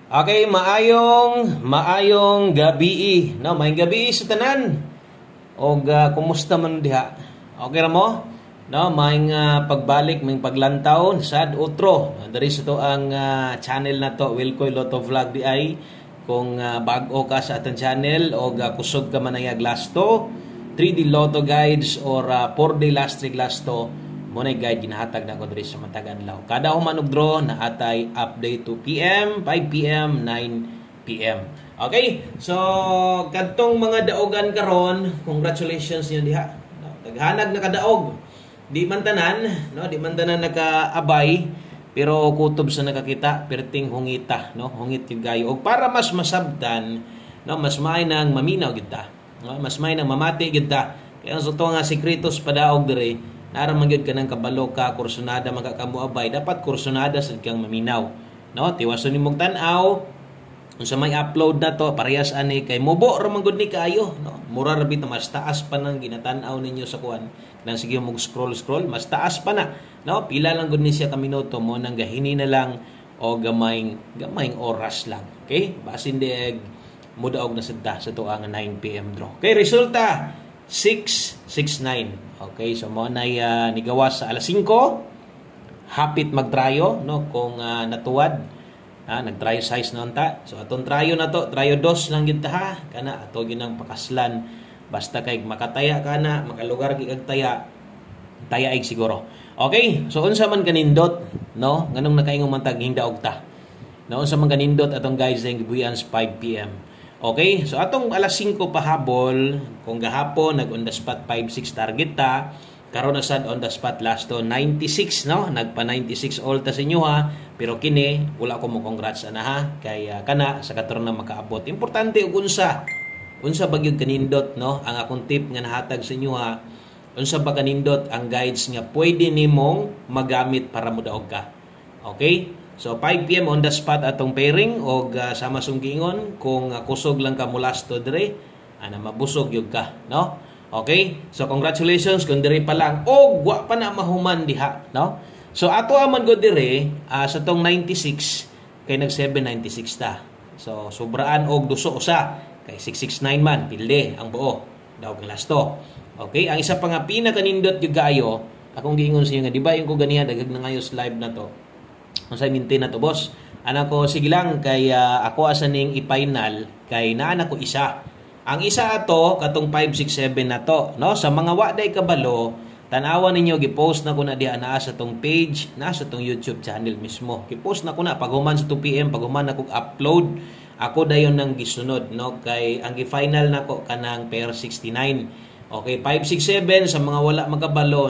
Okay, maayong gabi, no? May gabi sa tanan. Og kumusta man diha? Okay ra mo? No, may pagbalik, may paglantaw sad utro. Diri sa to ang channel na to, Wilcoy Lotto Vlog di ay. Kung bag-o ka sa atong channel o kusog ka man ang Lasto, 3D Lotto guides or 4-day last trick Lasto, mo na guide ginahatag na ko diri sa matag adlaw. Kada human og draw na atay update 2 PM, 5 PM, 9 PM. Okay? So kadtong mga daogan karon, congratulations niyo diha. No, naghanag na kadaog. Di man tanan, no, di man tanan nakaabay, pero kutob sa nakakita, perting hungita, no, hungit yung gayo. Og para mas masabtan, no, mas may nang maminaw gid ta. No, mas may nang mamati gid ta. Kaya sa to nga sekretos padaog diri, naraman gyud kanang kabalo ka kursunada magkakamuabay, dapat kursunada sad kang maminaw. No, tiwason nimong tan-aw unsa may upload na to parehas ani kay mubo ra man gud ni kaayo, no. Mura ra bit mas taas pa nang ginatan-aw ninyo sa kuan. Nang sige mo scroll mas taas pa na, no. Pila lang gud ni siya ka minuto mo nang gahini na lang o gamayng oras lang. Okay? Basin dieg mudaog na sadta sa tuang 9 PM draw. Okay, resulta 669. Okay, so mo na nigawas sa alas 5. Hapit magtrayo, no, kung natuwad. Nag-tryo size na ta. So atong tryo na to, tryo 2 lang gid ta ha. Kana ato ginang pakaslan. Basta kay makataya kana, makalugar gid kag taya. Tayaig siguro. Okay, so unsa man kanindot, no? Nganong nakaingon man tag hindaog ta. No, unsa man kanindot atong guys ang gibuyan 5 PM. Okay, so atong alas 5 pahabol, kung gahapon nag on the spot 5-6 target ta, karon na sad on the spot last to 96, no? Nagpa 96 all ta sa inyo ha. Pero kini wala ko mo congrats ana ha kay kana sa karon na makaabot. Importante ug unsa bagyod kanindot, no? Ang akong tip nga nahatag sa inyo ha. Unsa ba kanindot ang guides nga pwede nimong magamit para modaog ka. Okay? So 5 PM on the spot atong pairing og sama sunggingon kung kusog lang ka mulasto dire ana mabusog yug ka, no? Okay? So congratulations kung dire pa lang og wa pa na mahuman diha, no? So ato aman gud dire sa tong 96 kay nag 796 ta. So sobraan og duso usa kay 669 man pilde ang buo daw ang lasto. Okay? Ang isa pa nga pinakanindot yung gayo, akong giingon sa inyo nga di ba yung ko ganiya dagag na ngayos live na to. Unsay minti na to boss? Ana ko sige lang kay ako asa ning i-final kay naa ko isa. Ang isa ato katong 567 na to, no? Sa mga wa day kabalo, tan-awan ninyo gi-post na ko na diha naa sa tong page, na sa tong YouTube channel mismo. Gi-post na ko na paghuman sa 2 PM, paghuman na ko upload. Ako dayon nang gisunod, no? Kay ang gi-final nako kanang pair 69. Okay, 567 sa mga wala magkabalo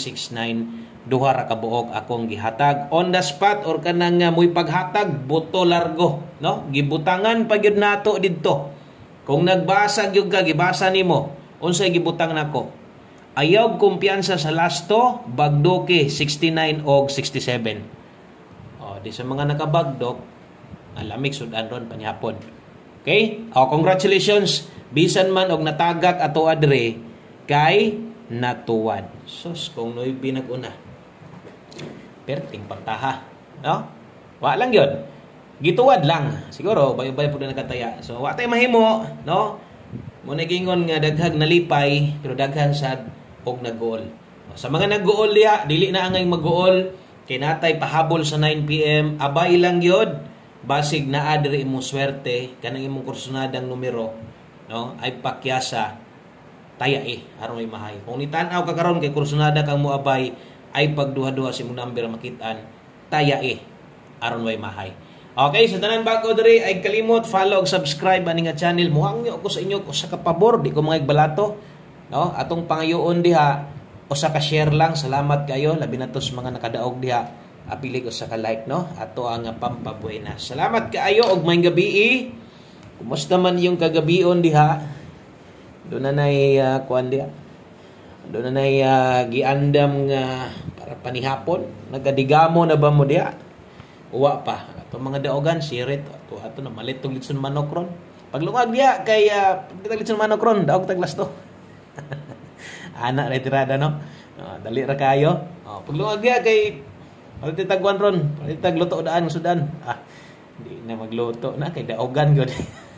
969. Duha ra ka buok akong gihatag on the spot or kanang muy paghatag boto largo, no? Gibutangan pa gyud nato didto. Kung nagbasa gyud ka gibasa nimo unsay gibutang nako. Ayaw kumpiyansa sa lasto, bagdoke 69 og 67. Di sa mga nakabagdok, alamig sudan ron panihapon. Okay? Congratulations. Bisan man og natagak ato adre kay natuwad. Sus, kung noy binag-una. Perting pagtaha, no? Wa lang yun. Gituwad lang. Siguro, bayo-bayo po na nakataya. So, wa tayo mahimo, no? Muna gingon nga daghag nalipay, pero daghan sad og nag-goal. Sa mga nag-goal diha, dili na angay mag-goal, kay natay pahabol sa 9 PM, abay lang yod. Basig na adre imong swerte, kanang imong kursunadang numero, no? Ay pakyasa, taya aron may mahay. Kung nitan-aw ka karon kay kursunada kang moabay, ay pagduha-duha si mong number makitaan, taya aron way mahay. Okay, sa tanan bago diri ay kalimot follow ug subscribe ani nga channel. Muhangyo ko sa inyo ko sa kapabor, di ko mga igbalato, no? Atong pangayoon diha usa ka share lang, salamat kayo labi na to sa mga nakadaog diha. Apili ko sa ka like, no? Ato ang pampabuena. Salamat kaayo og maayong gabi. Kumusta man yung kagabion diha? Do na nay kuan diha. Doon na giandam nga para panihapon. Nagadigamo na ba mo diya? Uwa pa. Ato mga daogan, sirit. Ato na malit tong litson manok ron. Paglungag diya, kay litson manok ron, daog taglas to. Anak retirada, no? Dali ra kayo. Paglungag diya, kay palititagwan ron. Palititag luto daan, sudan. Di na magluto na kay daogan gud.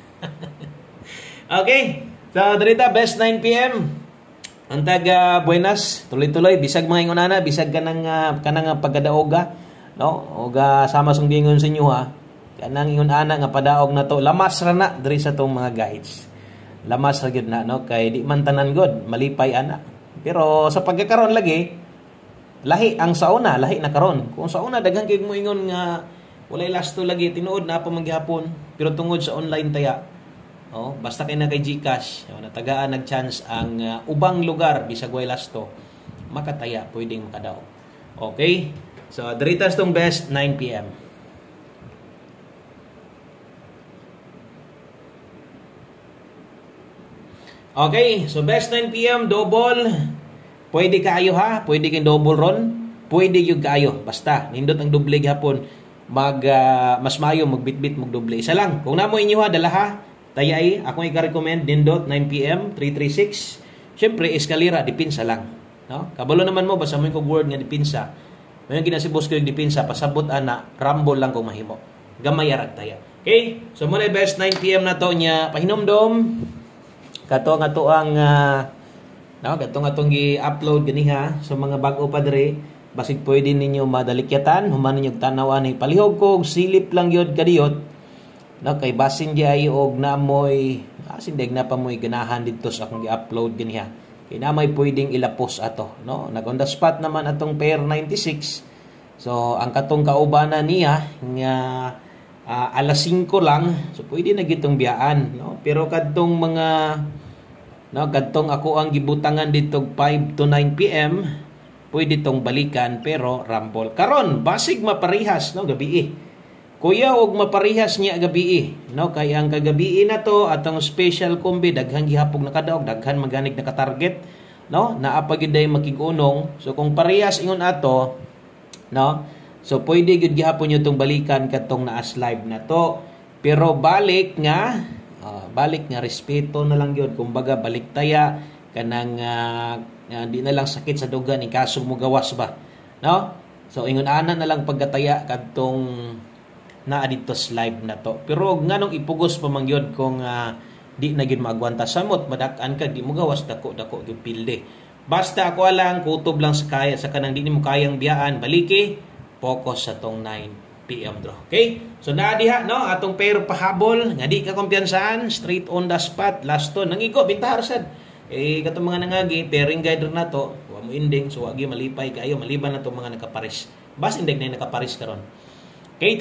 Okay. So dirita best 9 PM. Ang taga Buenas, tuloy-tuloy bisag mga ingonana, bisag kanang pagkadaoga, no? Oga sama sung gingon sa inyo ha. Kanang ingon ana nga padaog na to, lamas ra na diri sa tong mga guides. Lamas ra gyud na, no? Kay di man tanan god malipay ana. Pero sa pagkakaron lagi, lahi ang sauna, lahi na karon. Kung sauna daghan kay mo ingon nga walay lasto lagi tinuod na pa maghapon, pero tungod sa online taya. Oh, basta kay na kay GCash, natagaan nag-chance ang ubang lugar bisag way lasto, makataya pwedeng makadaog. Okay? So, diritas tong best 9 PM. Okay, so best 9 PM double. Pwede kaayo ha, pwede kay double ron, pwede yung kaayo. Basta nindot ang doble gihapon, mas maayo magbitbit mag doble. Isa lang. Kung namo inyo ha dala ha, tayay, ako i-recommend nindot 9 PM 336. Syempre eskalera dipinsa lang, no? Kabalo naman mo basta mo yung word nga dipinsa. May ginasibos ko yung dipinsa pasabot ana, rumble lang kung mahimo. Gamay arag taya. Okay? So muna best 9 PM na to nya pahinomdom. Kato nga to ang kato nga tong gi-upload ganiha sa mga bag-o pa dire. Basig pwede ninyo madalikyatan, human ninyo tanaw ani palihog kog silip lang gyud kadiyot. No, kay basin di ay og namoy sindig na pa moy ganahan dito sa akong gi-upload ganiha. Kay namoy pwedeng ilapos ato, no? Nag on the spot naman atong pair 96. So ang katong kaubanan niya nga alas 5 lang, so pwede na gitong biyaan, no? Pero kadtong mga kadtong ako ang gibutangan dito 5 to 9 PM, pwede tong balikan pero rumble. Karon basig maparihas, no, gabi. Kuya og maparihas niya gabi, no? Kay ang kagabi na to atong special kombi daghang gihapog nakadaog, daghan maganig naka-target, no? Naa pa gyud day makigunong. So kung parehas ingon ato, no? So pwede gyud gihapon niyo tong balikan katong naas live na to. Pero balik nga respeto na lang gyud, kumbaga balik taya kanang di na lang sakit sa dugan in kaso mo gawas ba, no? So ingon ana na lang pagkataya kadtong naa dito live na to. Pero nganong ipugos pa man gyud kung di na gyud maagwanta samot madak-an ka di mo gawas dako gyud pilde. Basta ako lang kutob lang sa kaya sa kanang di mo kayang biyaan baliki, focus sa tong 9 PM draw. Okay? So naa diha no atong pair pahabol nga di ka kumpiyansaan, straight on the spot, last to nangigo bintahar sad. Katong mga nangagi pairing guide na to, wa mo ending so wagi malipay kayo maliban na tong mga nakapares. Bas indig na nakapares karon. Okay,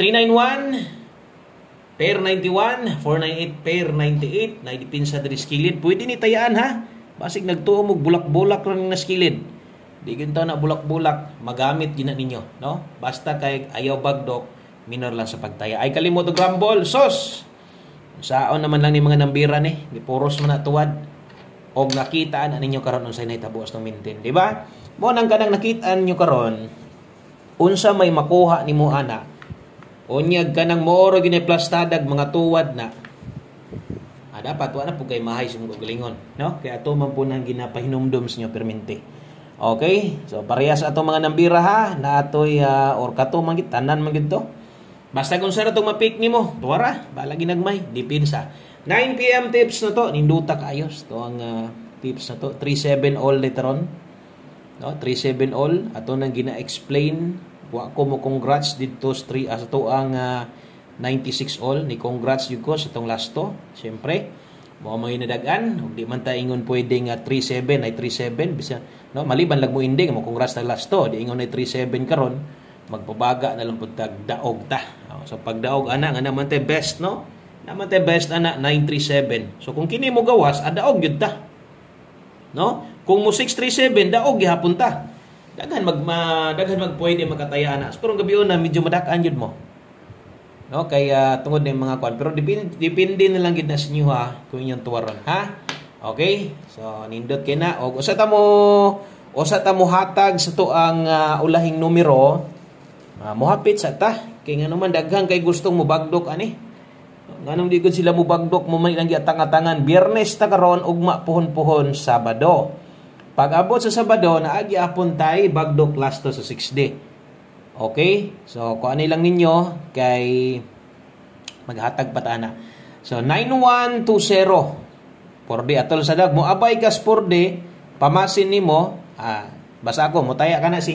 391, pair 91, 498, pair 98, na idipinsa diri skilid. Pwede ni tayaan ha. Basig nagtuo mo bulak-bulak ron na skilid. Di ginta na bulak-bulak, magamit gina ninyo, no? Basta kay ayaw bagdok, minor lang sa pagtaya. Ay kalimot og rumble, sos. Saon naman lang ni mga nambira ni, gipuros man na tuwad. Og nakitaan ninyo karon unsay nahitabo sa maintain, di ba? Mo nang kanang nakitaan niyo karon, unsa may makuha nimo ana. Unyag ka ng mooro ginipplastadag mga tuwad na. Dapat wala po kay mahay sa mga galingon, no? Kaya ato man po nang ginapahinumdum sa inyo permente. Okay? So parehas ato mga nambira ha, na atoy or kato man gid tanan man gid to. Basta kung sara tong mapik nimo, tuwara, bala ginagmay, dipinsa. 9 PM tips na to, ninduta kaayos to ang tips na to. 37 all later on. No, 37 all ato nang gina-explain. Wa ko mo congrats dito sa to ang 96 all ni congrats yun ko sa tong last to. Siyempre mo nadagan ug di man ta ingon pwedeng 37 ay 37 bisa no maliban lag mo inding mo congrats sa last to di ingon ay 37 karon magpabaga na lang pud tag daog ta. So pag daog ana nga naman te best no naman te best ana 937. So kung kini mo gawas daog gyud ta no kung mo 637 daog gihapon ta. Daghan pwede makataya na. Pero gabi na medyo madakan jud mo. No, kaya tungod na mga kwan. Pero depende na lang gid na sa inyo ha kung inyong tuwaron, ha? Okay? So nindot kay na og usa ta mo hatag sa to ang ulahing numero. Mohapit sa ta kay ngano man daghan kay gustong mo bagdok ani. Nganong di gud sila mo bagdok mo may lang giatang-atangan. Biyernes ta karon ugma puhon-puhon Sabado. Pag abot sa Sabado, naagi apon tay bagdok last to sa 6 day. Okay? So, kung ano lang ninyo, kay maghatag patana. So 9120 porde atol sa dag mo abay kas porde pamasin nimo basta ako mo taya ka na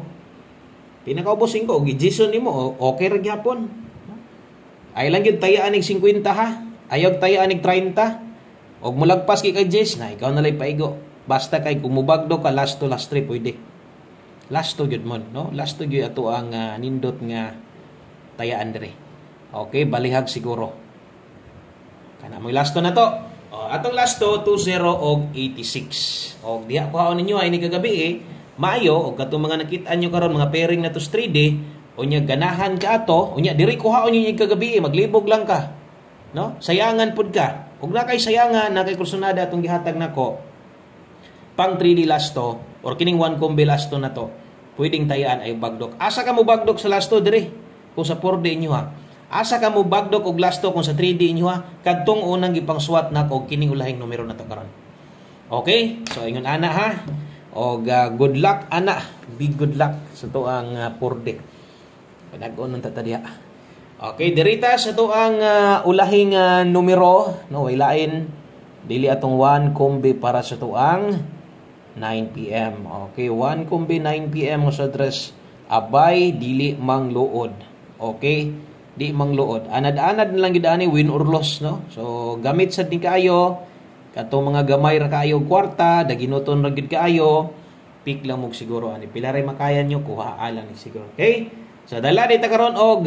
5 pinakaubos 5 og gijison nimo okay ra gyapon. Ay lang gyud taya anig 50 ha. Ayog taya anig 30 og mulagpas kay Jess na ikaw na lay paigo. Basta kay kumubagdo ka last 3 pwede. Last to gyud mo, no? Last to gyud ato ang nindot nga tayaan dire. Okay, balihag siguro. Kana mo last to na to. Atong last to 20 og 86. Og diha ko haon ninyo ay ni kagabi maayo og katong mga nakita nyo karon mga pairing na to 3D unya ganahan ka ato unya diri ko haon ninyo kagabi maglibog lang ka. No? Sayangan pud ka. Ug na kay sayangan na kay kursunada atong gihatag nako pang 3D last to or kining 1 combi last to na to pwedeng tayaan ay bagdok. Asa ka mo bagdok sa last to diri kung sa 4D inyo ha. Asa ka mo bagdok og last to kung sa 3D inyo ha. Kadtong unang gipang swat na og kining ulahing numero na to karon. Okay? So ingon ana ha. Og good luck ana. Big good luck sa to ang 4D. Padag-on nang tatadiha. Okay, dirita sa to ang ulahing numero no way lain dili atong 1 combi para sa to ang 9 PM. Okay, 1 kumbi 9 PM sa address abay dili mangluod. Okay, di mangluod. Anad-anad na lang gid ani win or loss no. So gamit sa din kaayo katong mga gamay ra kaayo kwarta, daginuton ra gid kaayo. Pick lang mo siguro ani pila ray makayan nyo kuha lang ni siguro. Okay? So dala dita karon og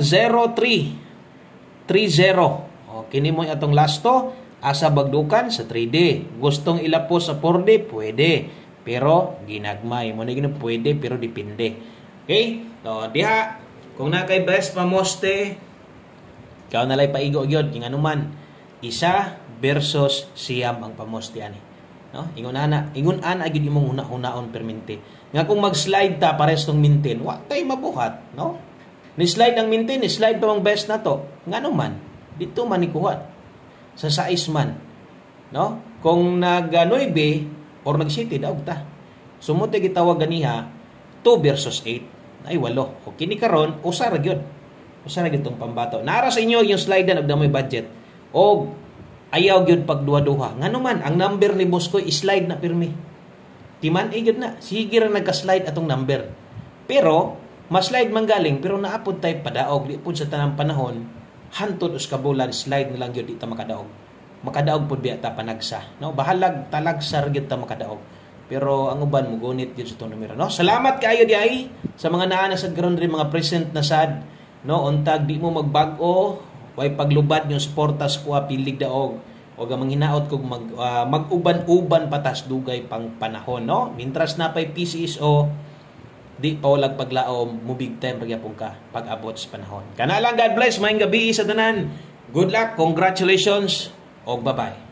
0330. Okay, kini mo atong last to asa bagdukan sa 3D. Gustong ilapos sa 4D pwede. Pero ginagmay mo na gina pwede pero depende. Okay? So diha kung na kay best pamoste ikaw na lay paigo gyud king anuman isa versus siyam ang pamoste ani. No? Ingon ana gyud imong una-unaon permente. Nga kung mag-slide ta pares tong maintain, wa tay mabuhat, no? Ni slide ang maintain, ni slide pa ang best na to. Nganuman dito man ikuha sa size man. No? Kung nag-9 or nag-city daog ta. Sumuti gitawag ganiha 2 versus 8. Ay 8. O kini karon usa ra gyud. Usa ra gyud tong pambato. Nara sa inyo yung slide na og may budget. Og ayaw gyud pag duha-duha. Nganuman ang number ni boss ko slide na pirmi. Timan gyud na. Sige ra nagka-slide atong number. Pero ma-slide man galing pero naapod tay padaog di pud sa tanang panahon. Hantod us kabulan slide na lang gyud di ta makadaog. Makadaog pud biya ta panagsa, no? Bahalag talagsa gyud ta makadaog. Pero ang uban mo gunit gyud sa tong numero, no? Salamat kaayo diay sa mga naa na sad karon rin mga present na sad, no? Untag di mo magbag-o, way paglubad yung suportas ko pilig daog. O gamang hinaot kog mag-uban-uban patas dugay pang panahon, no? Mintras na pay PCSO di pa walag paglaom mo big time pagyapon ka pag-abot sa panahon. Kana lang, God bless, maayong gabi sa tanan. Good luck, congratulations. O bye-bye.